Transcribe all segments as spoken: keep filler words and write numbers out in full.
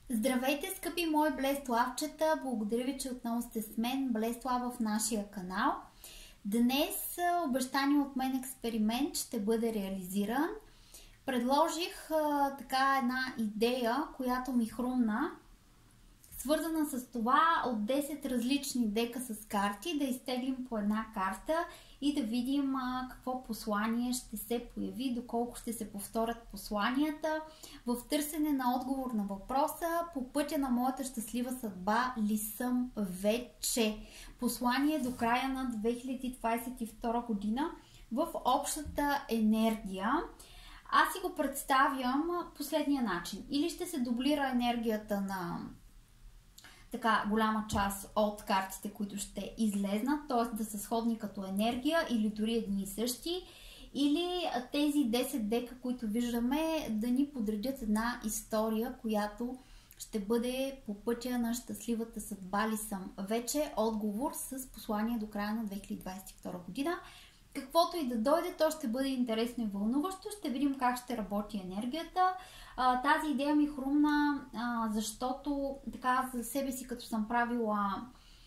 Здравейте, скъпи мои блестлавчета! Благодаря ви, че отново сте с мен, Блестлава, в нашия канал. Днес обещания от мен експеримент ще бъде реализиран. Предложих а, така една идея, която ми хрумна, свързана с това от десет различни дека с карти да изтеглим по една карта и да видим а, какво послание ще се появи, доколко ще се повторят посланията в търсене на отговор на въпроса: по пътя на моята щастлива съдба ли съм вече? Послание до края на две хиляди двадесет и втора година в общата енергия. Аз си го представям последния начин. Или ще се дублира енергията на така голяма част от картите, които ще излезнат, т.е. да са сходни като енергия или дори едни и същи, или тези десет дека, които виждаме, да ни подредят една история, която ще бъде по пътя на щастливата съдба ли съм вече, отговор с послание до края на две хиляди двадесет и втора година. Каквото и да дойде, то ще бъде интересно и вълнуващо. Ще видим как ще работи енергията. Тази идея ми хрумна, защото така за себе си, като съм правила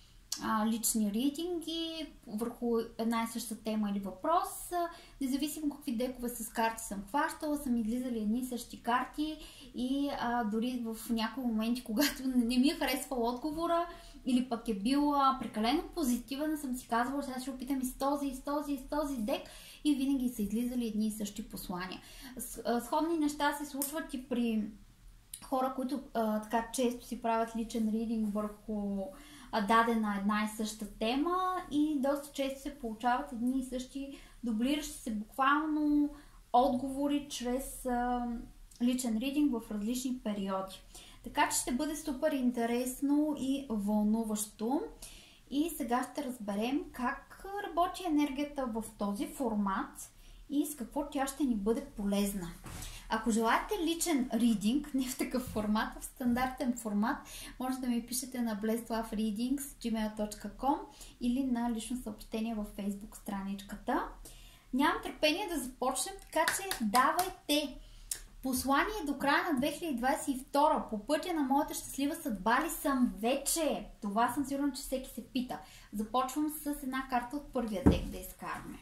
лични ридинги върху една и съща тема или въпрос, независимо какви декове с карти съм хващала, съм излизали едни и същи карти и а, дори в някои моменти, когато не ми е харесвал отговора или пък е бил прекалено позитивен, съм си казвала, сега ще опитам и с този, и с този, и с този дек, и винаги са излизали едни и същи послания. Сходни неща се случват и при хора, които а, така често си правят личен ридинг върху а, дадена една и съща тема и доста често се получават едни и същи дублиращи се буквално отговори чрез а, личен ридинг в различни периоди. Така че ще бъде супер интересно и вълнуващо. И сега ще разберем как работи енергията в този формат и с какво тя ще ни бъде полезна. Ако желаете личен ридинг, не в такъв формат, а в стандартен формат, може да ми пишете на blesslove readings at gmail точка com или на лично съобщение във Facebook страничката. Нямам търпение да започнем, така че давайте! Послание до края на две хиляди двадесет и втора. По пътя на моята щастлива съдба ли съм вече? Това съм сигурна, че всеки се пита. Започвам с една карта от първия дек да изкараме.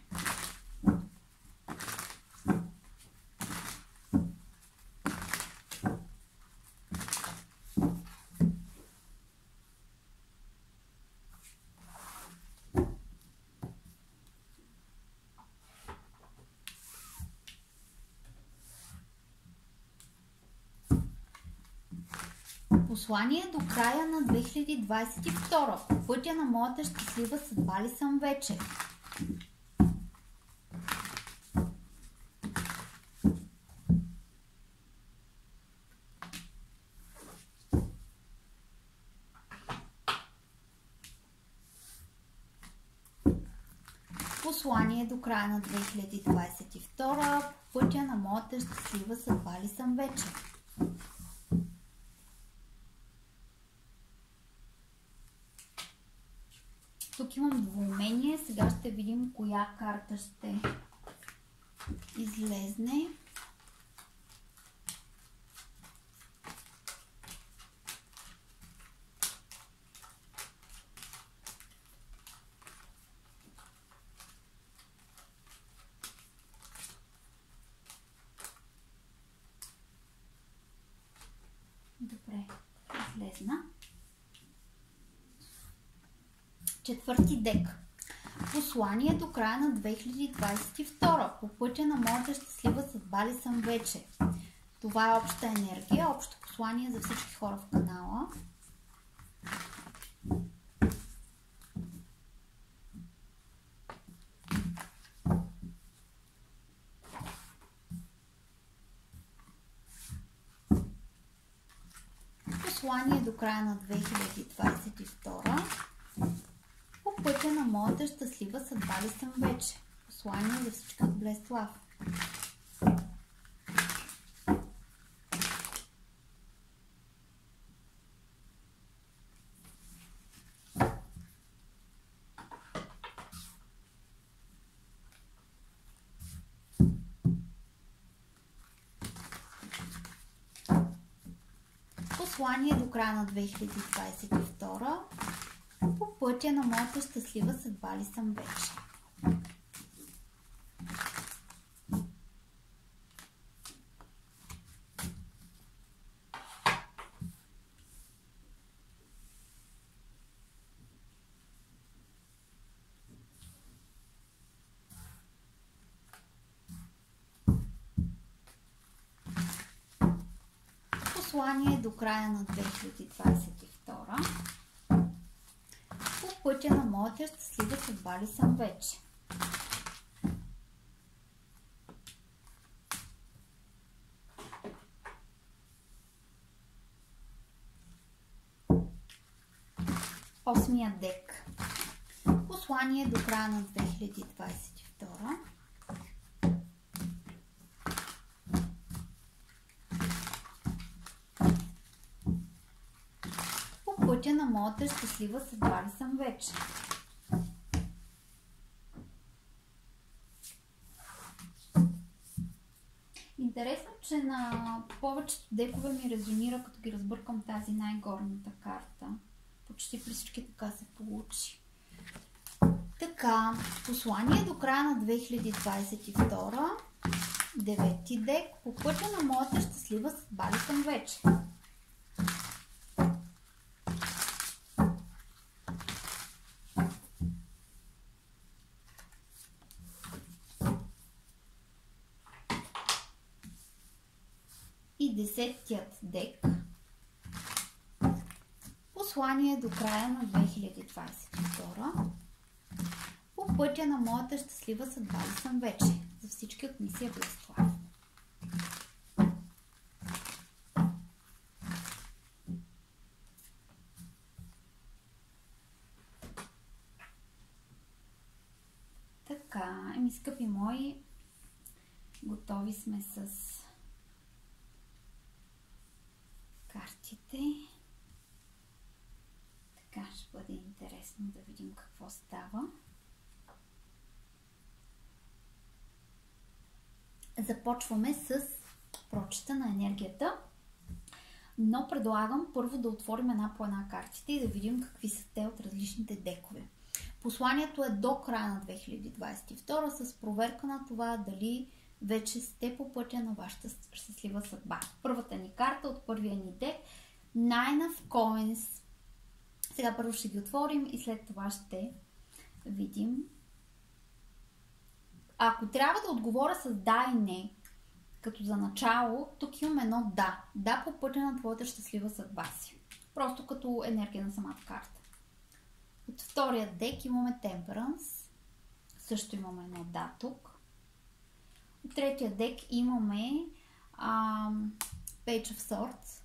Послание до края на две хиляди двадесет и втора. По пътя на моята щастлива съдба ли съм вече? Послание до края на две хиляди двадесет и втора. По пътя на моята щастлива съдба ли съм вече? Тук имам двоумение. Сега ще видим коя карта ще излезне. Добре, излезна. Четвърти дек. Послание до края на две хиляди двадесет и втора. По пътя на моята щастлива съдба ли съм вече? Това е обща енергия, общо послание за всички хора в канала. Послание до края на две хиляди двадесет и втора. По пътя на моята щастлива съдба ли съм вече? Послание за всички от Блестлав. Послание до края на две хиляди двадесет и втора. По пътя на моята щастлива съдба ли съм вече? Послание до края на две хиляди двадесет и втора. По пътя на моята щастлива съдба ли съм вече? Осмият дек. Послание до края на две хиляди двадесет и втора. Пътя на моята щастлива съдба ли съм вече? Интересно, че на повечето декове ми резонира, като ги разбъркам тази най-горната карта. Почти при всички така се получи. Така, послание до края на две хиляди двадесет и втора. Девети дек. По пътя на моята щастлива съдба ли съм вече? И десетият дек. Послание до края на две хиляди двадесет и втора. По пътя на моята щастлива съдба ли съм вече? За всички от мисия Блеслав. Така, еми скъпи мои, готови сме с картите. Така ще бъде интересно да видим какво става. Започваме с прочита на енергията, но предлагам първо да отворим една по една картите и да видим какви са те от различните декове. Посланието е до края на две хиляди двадесет и втора с проверка на това дали вече сте по пътя на вашата щастлива съдба. Първата ни карта от първия ни дек Nine of Coins. Сега първо ще ги отворим и след това ще видим. Ако трябва да отговоря с да и не, като за начало, тук имам едно да. Да по пътя на твоята щастлива съдба си. Просто като енергия на самата карта. От втория дек имаме Temperance. Също имаме едно да тук. От третия дек имаме um, Page of Swords,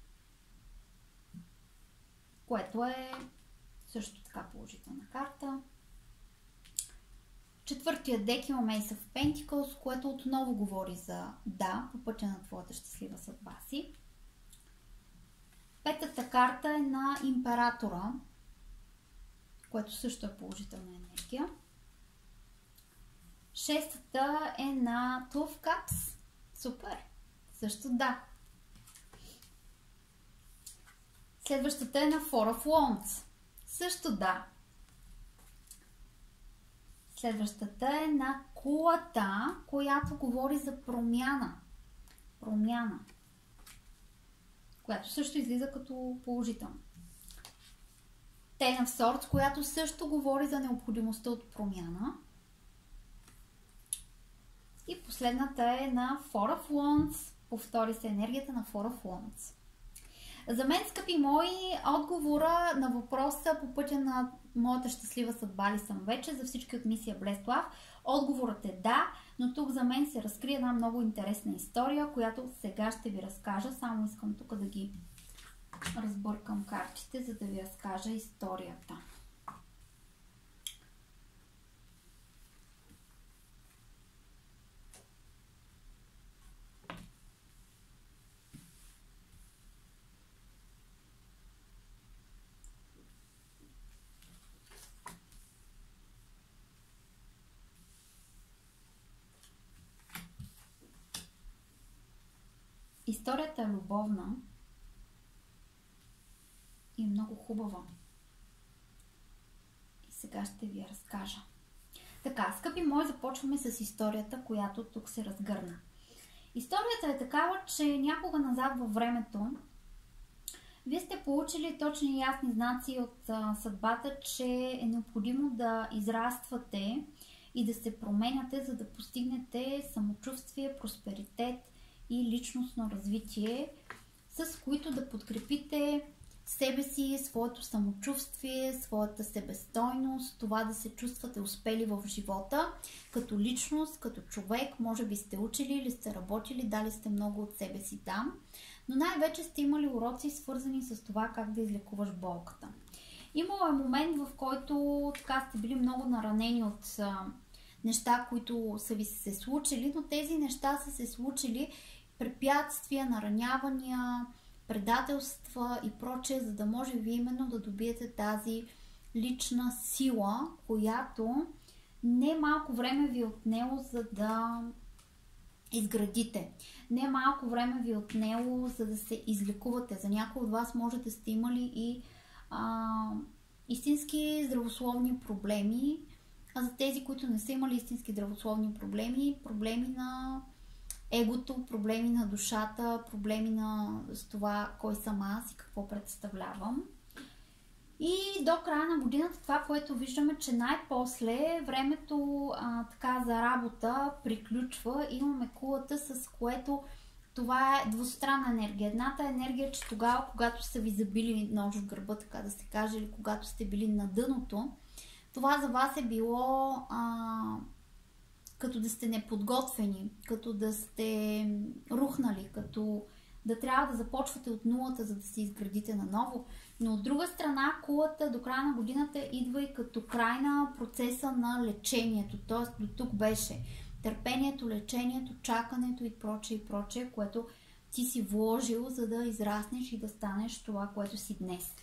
което е също така положителна карта. В четвъртия дек имаме Ace of Pentacles, което отново говори за да по пътя на твоята щастлива съдба си. Петата карта е на Императора, което също е положителна енергия. Шестата е на Two of Cups. Супер! Също да. Следващата е на Four of Wands. Също да. Следващата е на Кулата, която говори за промяна. Промяна. Която също излиза като положителна. Ten of Swords, която също говори за необходимостта от промяна. И последната е на Four of Wands. Повтори се енергията на Four of Wands. За мен, скъпи мои, отговора на въпроса по пътя на моята щастлива съдба ли съм вече, за всички от мисия Блеслав, отговорът е да, но тук за мен се разкрие една много интересна история, която сега ще ви разкажа. Само искам тук да ги разбъркам картите, за да ви разкажа историята. Историята е любовна хубава. И сега ще ви я разкажа. Така, скъпи мои, започваме с историята, която тук се разгърна. Историята е такава, че някога назад във времето вие сте получили точни и ясни знаци от а, съдбата, че е необходимо да израствате и да се променяте, за да постигнете самочувствие, просперитет и личностно развитие, с които да подкрепите себе си, своето самочувствие, своята себестойност, това да се чувствате успели в живота, като личност, като човек. Може би сте учили или сте работили, дали сте много от себе си там, но най-вече сте имали уроци, свързани с това как да излекуваш болката. Имало е момент, в който така сте били много наранени от а, неща, които са ви се случили, но тези неща са се случили препятствия, наранявания, предателства и прочее, за да може ви именно да добиете тази лична сила, която не малко време ви е отнело, за да изградите. Не малко време ви е отнело, за да се излекувате. За някои от вас може да сте имали и а, истински здравословни проблеми, а за тези, които не са имали истински здравословни проблеми, проблеми на егото, проблеми на душата, проблеми на с това кой съм аз и какво представлявам. И до края на годината това, което виждаме, че най-после времето а, така за работа приключва. Имаме кулата, с което това е двустранна енергия. Едната енергия, че тогава, когато са ви забили нож в гърба, така да се каже, или когато сте били на дъното, това за вас е било а, като да сте неподготвени, като да сте рухнали, като да трябва да започвате от нулата, за да се изградите наново. Но от друга страна, кулата до края на годината идва и като край на процеса на лечението. Т.е. до тук беше търпението, лечението, чакането и прочее и прочее, което ти си вложил, за да израснеш и да станеш това, което си днес.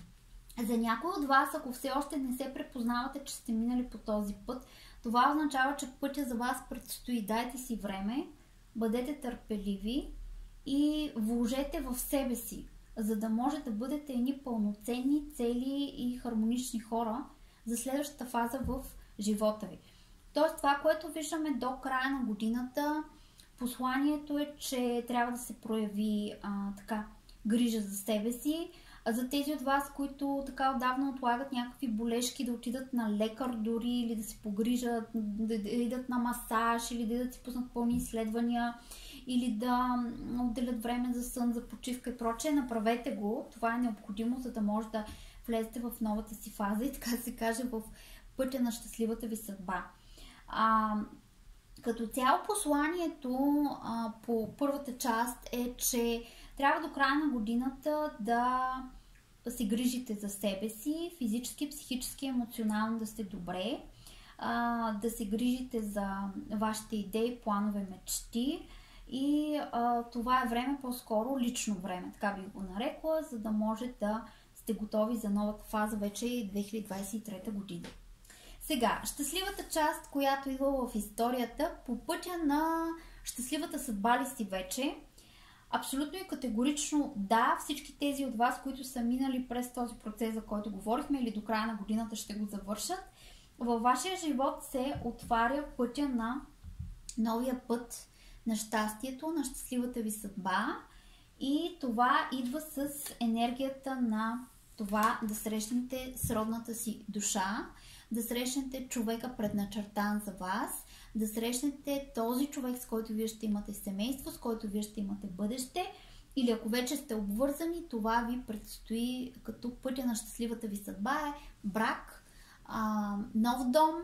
За някой от вас, ако все още не се препознавате, че сте минали по този път, това означава, че пътя за вас предстои. Дайте си време, бъдете търпеливи и вложете в себе си, за да може да бъдете едни пълноценни, цели и хармонични хора за следващата фаза в живота ви. Тоест това, което виждаме до края на годината, посланието е, че трябва да се прояви а, така грижа за себе си. А за тези от вас, които така отдавна отлагат някакви болешки, да отидат на лекар дори, или да се погрижат, да идат на масаж, или да идат си пуснат пълни изследвания, или да отделят време за сън, за почивка и прочее, направете го. Това е необходимо, за да може да влезете в новата си фаза и така се каже в пътя на щастливата ви съдба. А, като цяло посланието а, по първата част е, че трябва до края на годината да се грижите за себе си, физически, психически, емоционално да сте добре, а, да се грижите за вашите идеи, планове, мечти и а, това е време, по-скоро лично време, така би го нарекла, за да може да сте готови за новата фаза вече и две хиляди двадесет и трета година. Сега, щастливата част, която идва в историята, по пътя на щастливата съдба ли си вече? Абсолютно и категорично да, всички тези от вас, които са минали през този процес, за който говорихме, или до края на годината ще го завършат, във вашия живот се отваря пътя на новия път на щастието, на щастливата ви съдба и това идва с енергията на това да срещнете сродната си душа, да срещнете човека предначертан за вас, да срещнете този човек, с който вие ще имате семейство, с който вие ще имате бъдеще, или ако вече сте обвързани, това ви предстои като пътя на щастливата ви съдба е брак, а, нов дом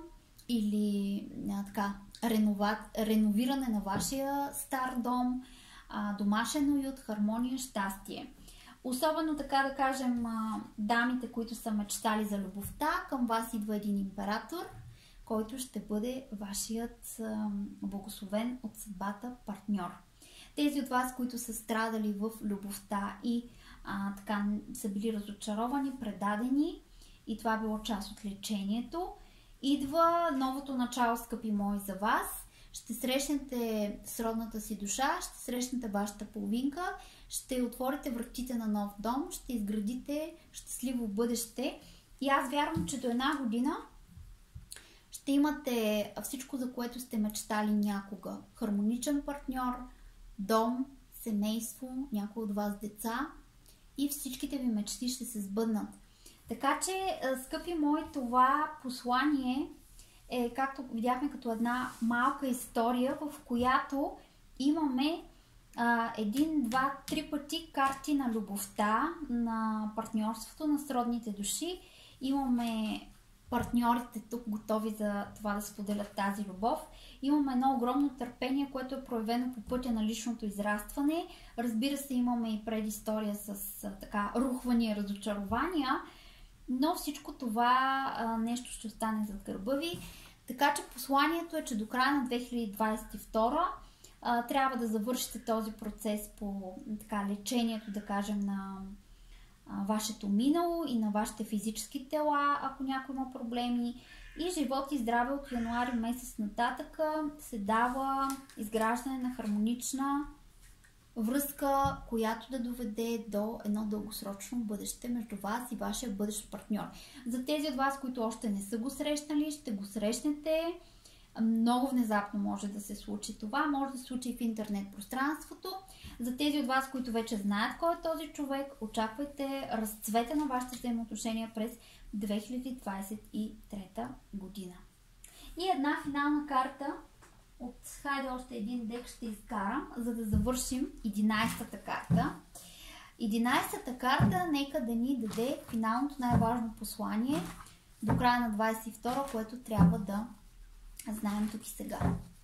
или а, така, ренова, реновиране на вашия стар дом, а, домашен уют, хармония, щастие. Особено така да кажем дамите, които са мечтали за любовта, към вас идва един император, който ще бъде вашият благословен от съдбата партньор. Тези от вас, които са страдали в любовта и а, така са били разочаровани, предадени и това било част от лечението, идва новото начало, скъпи мои, за вас. Ще срещнете сродната си душа, ще срещнете вашата половинка, ще отворите вратите на нов дом, ще изградите щастливо бъдеще. И аз вярвам, че до една година ще имате всичко, за което сте мечтали някога. Хармоничен партньор, дом, семейство, някой от вас деца и всичките ви мечти ще се сбъднат. Така че, скъпи мои, това послание е, както видяхме, като една малка история, в която имаме а, един, два, три пъти карти на любовта, на партньорството, на сродните души. Имаме партньорите тук готови за това да споделят тази любов. Имаме едно огромно търпение, което е проявено по пътя на личното израстване. Разбира се, имаме и предистория с а, така рухвания, разочарования, но всичко това а, нещо ще остане зад гърба ви. Така че посланието е, че до края на две хиляди двадесет и втора а, трябва да завършите този процес по така, лечението, да кажем, на а, вашето минало и на вашите физически тела, ако някой има проблеми. И живот и здраве от януари месец нататък се дава изграждане на хармонична връзка, която да доведе до едно дългосрочно бъдеще между вас и вашия бъдещ партньор. За тези от вас, които още не са го срещнали, ще го срещнете. Много внезапно може да се случи това. Може да се случи и в интернет пространството. За тези от вас, които вече знаят кой е този човек, очаквайте разцвета на вашите взаимоотношения през две хиляди двадесет и трета година. И една финална карта от, хайде още един дек ще изкарам, за да завършим единадесетата карта. единадесетата карта нека да ни даде финалното най-важно послание до края на двадесет и втора, което трябва да знаем тук и сега.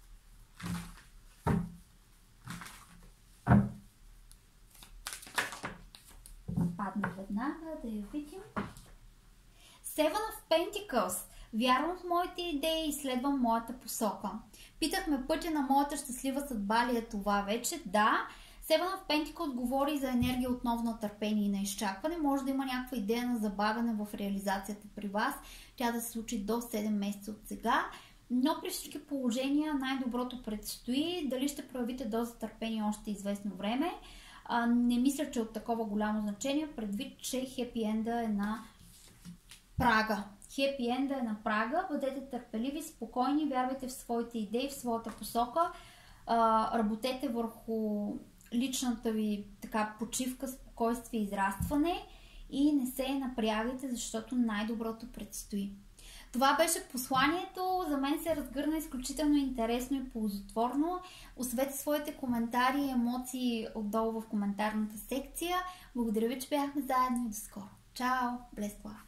Падна веднага, да я видим. Seven of Pentacles. Вярвам в моите идеи и следвам моята посока. Питахме, пътя на моята щастлива съдба ли е това вече? Да. Seven of Pentacles говори за енергия отново на търпение и на изчакване. Може да има някаква идея на забавяне в реализацията при вас. Тя да се случи до седем месеца от сега. Но при всички положения най-доброто предстои. Дали ще проявите доза търпение още известно време. А, не мисля, че е от такова голямо значение, предвид, че хепи енда е на прага. Хепи енда е на прага. Бъдете търпеливи, спокойни, вярвайте в своите идеи, в своята посока. А, работете върху личната ви така почивка, спокойствие и израстване и не се напрягайте, защото най-доброто предстои. Това беше посланието. За мен се разгърна изключително интересно и ползотворно. Оставете своите коментари и емоции отдолу в коментарната секция. Благодаря ви, че бяхме заедно и до скоро. Чао! Blessed Love!